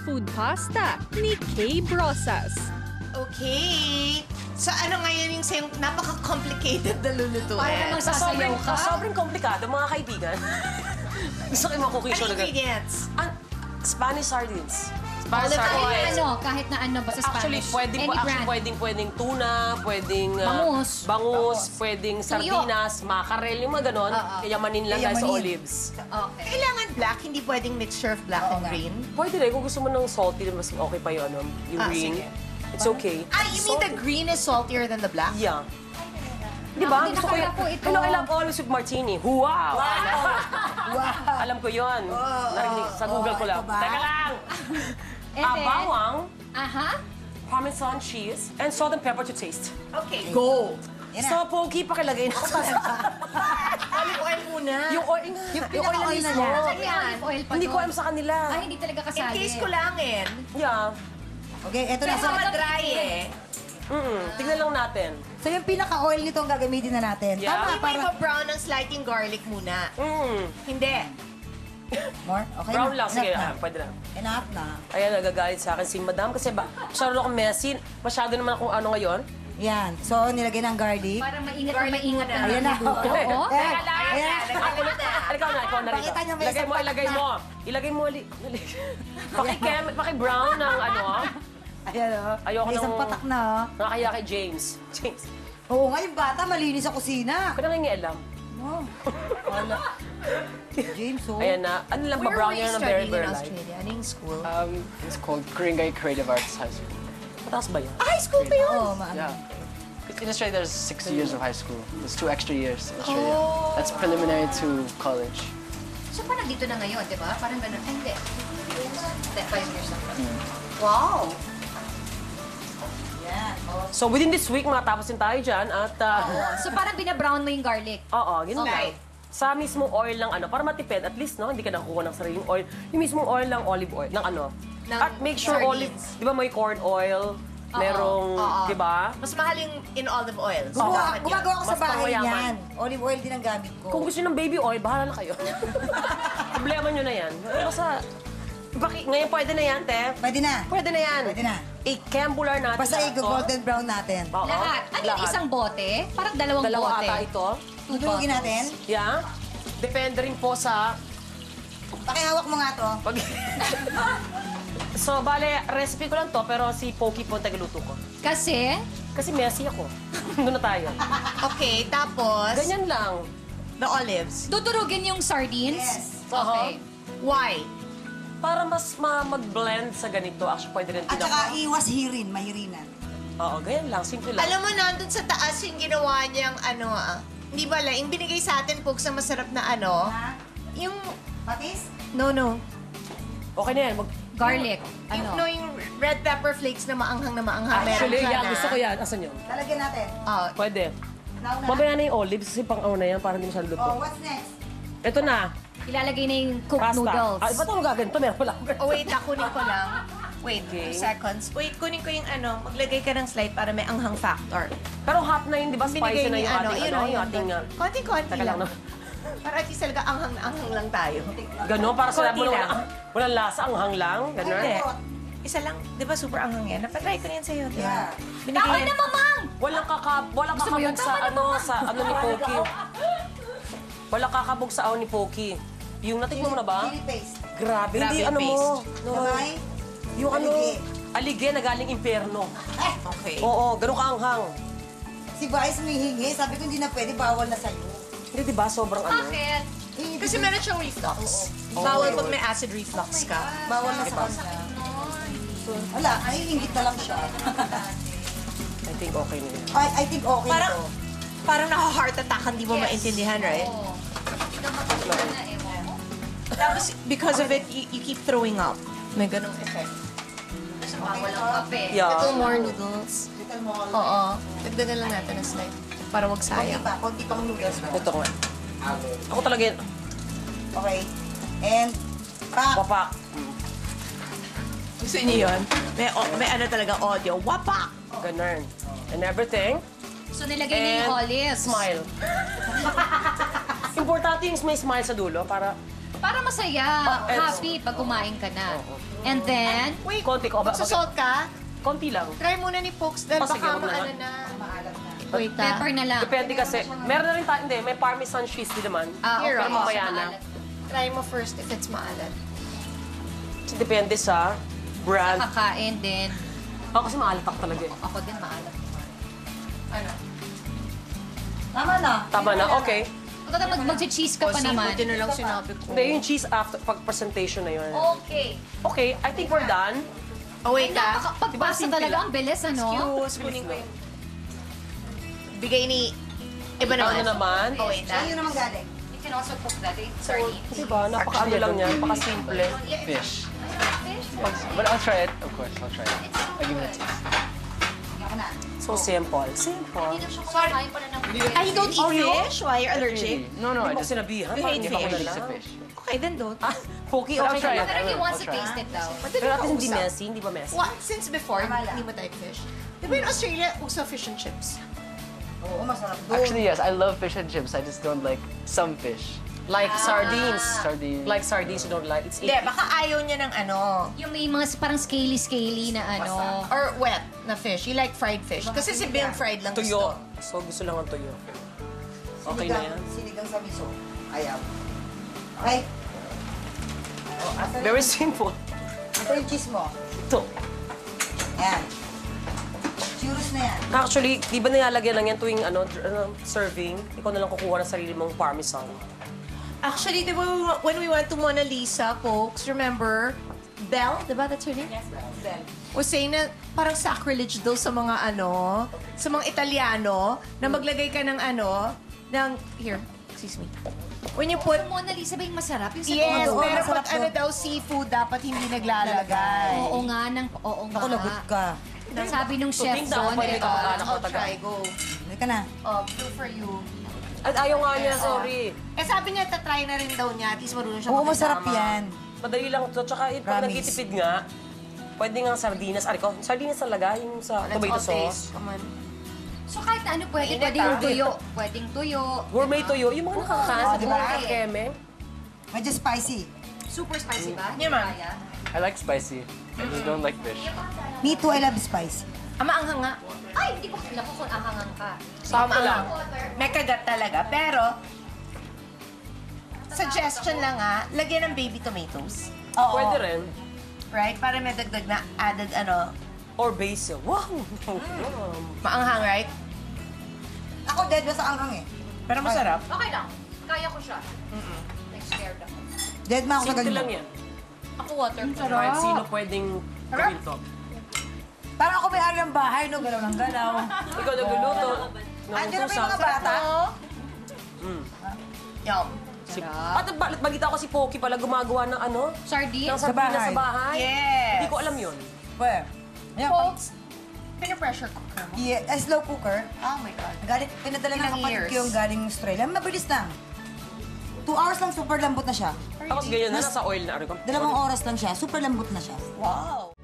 seafood pasta ni Kay Brosas. Okay. So ano ngayon yung sa'yo napaka-complicated na lulutuin? Para namang sasayaw ka. Sobrang komplikado, mga kaibigan. Gusto ko yung mga cookie show Ano na ganun. ingredients? Spanish sardines. Olive Kahit oil. kahit na ano, basta Actually, Spanish. Any brand. pwedeng tuna, pwedeng Bangus. pwedeng sardinas, mackerel, yung mga ganon. Yayamanin lang dahil sa Yayamanin. olives. Okay. Kailangan black, hindi pwedeng mixture of black and green. Pwede rin, kung gusto mo ng salty, mas okay pa yung, yung green. Sige. It's okay. Ah, you mean the green is saltier than the black? Yeah. Di ba? Ako din, nakalala po ito. I love olives with martini. Wow! Alam ko yun. Narinig, sa Google ko lang. Teka lang! And then, Bawang, aha. Parmesan cheese, and salt and pepper to taste. Okay, go! Yan na. So, Pogi, pakilagay na. Olive oil muna. Yung oil na pinaka-oil na mismo. niya. May olive oil pa Hindi to. ko alam sa kanila. Ay, hindi talaga In kasali. case kulangin. Yeah. Okay, eto na. Kasi madry eh. Tignan lang natin. So yung pinaka-oil nito ang gagamitin na natin. Yeah. Tama, Hindi mo para... ipa-brown ng slicing garlic muna. Hindi. More? Okay Brown na. lang. Sige, Enough na. pwede na. Enough na. Ayan, nagagalit sa akin si Madam kasi masyado akong messy. Masyado naman akong ano ngayon. Yan. So, nilagay ng garlic. Para maingat na Garlic maingat muna. na Ayan na. nagluto. Oo. Ayan. Ayan, Ayan. nagkalat na. Ikaw na rin. Pakita niyo may Ilagay isang mo, ilagay patak mo. Ilagay mo, paki-brown ng ano. Ayan o. Ayoko May isang ng- patak na o. Nakakaya kay James. James, Oo nga, yung bata malinis sa kusina. ako na nangingialam. Oh. Wala. James, oh. Ayan na. Ano lang, Where pa-brown were you yan ng studying very, in very light. Australia? Ano yung school? It's called Karingay Creative Arts High School. Mataas ba yan? High school pa yun? Oo, maano. Yeah. In Australia, there's 6 years of high school. There's 2 extra years in Australia. That's preliminary to college. So, parang dito na ngayon, di ba? Parang ganun. Ay, hindi. 5 years na. Wow! Yan. So, within this week, makatapos din tayo dyan. At, So, parang binabrown mo yung garlic. oo, yun Okay. lang. Sa mismong oil lang, ano, para matipid, at least, no, hindi ka nakukuha ng sariling oil. Yung mismong oil lang, olive oil, ng ano. Ng At make sure sardines. olive, di ba may corn oil, merong, di ba? Mas mahal yung in olive oil. Gumagawa ko sa Mas bahay pangmayaman. niyan. Olive oil din ang gamit ko. Kung gusto nyo ng baby oil, bahala na kayo. Problema nyo na yan. Basta, ngayon pwede na yan, te. Pwede na. Pwede na yan. Pwede na. I-cambular natin. Basta lahat to. i-golden brown natin. Oo, Lahat. Ano yung lahat. isang bote? Parang dalawang Dalawa bote. ata ito. Tutulugin natin. Yeah. Depende rin po sa... Pakihawak mo nga to. Pag... So, bale, recipe ko lang to, pero si Poki po ang tagaluto ko. Kasi, Kasi messy ako. Doon na tayo. Okay, tapos, Ganyan lang. the olives. tuturugin yung sardines. Yes. Okay. Why? Para mas mag-blend sa ganito, actually pwede rin At tinapa. saka iwas hirin, mahirinan. Oo, ganyan lang. Simple lang. Alam mo, nandun sa taas yung ginawa niyang ano hindi ba lang, yung binigay sa atin, Pogs, na masarap na ano, Ha? yung, Patis? no, Okay na yan. Garlic. yung, Ano? no, yung red pepper flakes na maanghang meron Actually, ka yan. na. Gusto ko yan. Asan yun? Lalagyan natin. Oh, Pwede. Nauna. Mamaya na yung olives kasi pang na yan para hindi masyado Oh, luto. what's next? Ito na. Ilalagay na yung cooked Pasta. noodles. Ba't ako gaganito? Meron pala ako. oh wait, kunin ko lang. Wait, Okay. 2 seconds. Wait, kunin ko yung ano, maglagay ka ng slide para may anghang factor. Pero hot na yun, di ba? Spicy na ni yung ating, yun, ano, yung ating... konting-konti Teka lang, lang. no? Para at least talaga anghang lang tayo. Gano'n, para sa Konti mo lang. walang lasa, ang hang lang. Gano'n. Hindi. Isa lang, di ba super anghang yan? Napatry ko na yan sa'yo, di ba? Yeah. Binigay Tama yan. na, mamang! Walang Gusto mo yun? kakabog sa Tama na, ano ni Poki. Walang kakabog sa ni Poki. Yung natikman mo na ba? Chili paste. Grabe, Grabe hindi yung ano mo. paste. No. Kamay. Yung ano, Alige. alige na galing impyerno. Okay. Oo, ganun kaanghang. Si Vice may hingi. Sabi ko hindi na pwede, bawal na sa'yo. Hindi, di ba? Sobrang ano. Bakit? Kasi meron siyang reflux. Bawal pag may acid reflux ka. Bawal na sa kanya. Wala, ay ingit na lang siya. I think okay na yun. I think okay Parang, to. parang naka-heart attack, hindi mo maintindihan, right? Oo. Hindi ka matutunan na ewan mo. Tapos, because of it, you keep throwing up. May ganong effect. Sa bawal ang kape. Yeah. Little more noodles. Little more. Oo. Dagdagan lang natin ng slide. Para wag Konti sayang. pa, konti pang noodles mo. Ito nga. Ako talaga yun. Okay. And, Papak. Gusto niyo yun? May ano talaga audio. Wapak! Ganun. And everything. So, nilagay na yung And olives. smile. Importante yung may smile sa dulo para Para masaya, happy pag kumain ka na. And then, Wait, Konti ko. magsusalt ka? Konti lang. Try muna ni Pokes dahil Oh, sige, baka wag na maano nga. na. Wait, pepper na lang. Depende kasi. Meron na rin tayo, hindi, may parmesan cheese din naman. Here, Pero oh. mamaya na. Try mo first if it's maalat. Depende sa brand. Kakain din. Ako kasi maalatak talaga eh. Ako din maalat. Ano? Tama na. Tama na, okay. Pagka mag-cheese ka pa naman. Buti na lang sinabi ko. Hindi, yung cheese after, pag presentation na yun. Okay. Okay, I think we're done. Oh, wait ah. Pagpasa Diba, talaga, ang bilis, ano? Kunin ko yung... Bigay ni... Iba Ano naman. naman? Oh, wait Saan ah. yun naman galing? You can also cook that, sardines. Diba, napaka-ano lang yan, napaka-simple. Fish. But I'll try it. Of course, I'll try it. I'll give it a taste. Ako na. So simple. Simple. Hindi na siya kumakain pa na ng Ah, you don't eat fish? Why? You're allergic? No, no, I Hindi mo just sinabihan. You hate Hindi ako fish. allergic to nila. fish. Okay, then don't. Ah, Poki, But I'll okay try ka it. na. Pero he I'll wants to try. taste it daw. Pero at least hindi messy, hindi ba messy? What? Since before, hindi mo type fish. Di ba in Australia, uso fish and chips? Oo, masarap doon. Actually, yes, I love fish and chips. I just don't like some fish. Like sardines. Sardines. Like sardines you don't like. It's Hindi, icky. baka ayaw niya ng ano. Yung may mga parang scaly-scaly na ano. Or wet na fish. You like fried fish. Kasi si Bill fried lang Tuyo. gusto. So gusto lang ang tuyo. Okay na yan. Sinigang sa miso. Ayaw. Okay? Very simple. Ito yung cheese mo. Ito. Ayan. Churros na yan. Actually, di ba nilalagyan lang yan tuwing serving? Ikaw na lang kukuha ng sarili mong parmesan. Actually, di ba when we went to Mona Lisa, folks, remember? Belle, di ba that's her name? Yes, Bell. Was saying na parang sacrilege daw sa mga ano, sa mga Italiano, na maglagay ka ng ano, ng, here, excuse me. When you put, Yung Mona Lisa ba yung masarap? Yung sa yes, Oo, pero masarap pag ano doon. daw seafood, dapat hindi naglalagay. Oo nga, oo nga. Ako lagot ka. Sabi nung chef Tingnan ko doon, pwede di ka ba? mag-anak ko I'll taga. try, go. Halika na. Blue for you. At ayaw nga niya, sorry. Eh sabi niya, tatry na rin daw niya. At least marunong siya Oo, masarap makisama. yan. Madali lang to. Tsaka pag Promise. nagtitipid nga, pwede nga sardinas. Ari ko, sardinas talaga, yung sa Let's tomato all taste. sauce. Come on. So kahit na ano pwede, Mainit, pwedeng ah. tuyo. Pwedeng tuyo. Gourmet tuyo, yung mga nakakakaan sa diba? mga keme. Medyo spicy. Super spicy ba? Yeah, ma'am. Kaya? I like spicy. I just don't like fish. Me too, I love spicy. Ama, ang hanga. Ay, hindi ko alam kung ahangang ka. Sama lang. May kagat talaga. Pero, suggestion lang lagyan ng baby tomatoes. Oo. Pwede rin. Right? Para may dagdag na added ano, Or basil. Wow! maanghang, right? Ako dead ba sa anghang eh. Pero masarap. Okay lang. Kaya ko siya. Nag-scared ako. Dead ma ako sa Simple ganyan. lang yan. Ako water. Kahit sino pwedeng gawin to. Parang ako may ari ng bahay, no? Galaw ng galaw. Ikaw nagluluto. Andiyan na ba yung mga Nangungusap. bata? Yum. At balita ko si Poki pala gumagawa ng ano? Sardines? Ng sardinas sa bahay. bahay. Yes. Hindi ko alam yun. Where? Ayan, Folks, pinapressure cooker mo. yeah, slow cooker. Oh my God. Galing, pinadala ng Ilang kapatid years? ko yung galing Australia. Mabilis lang. 2 hours lang, super lambot na siya. Tapos ganyan na, nasa oil na. Ari ko. 2 oras lang siya, super lambot na siya. Wow.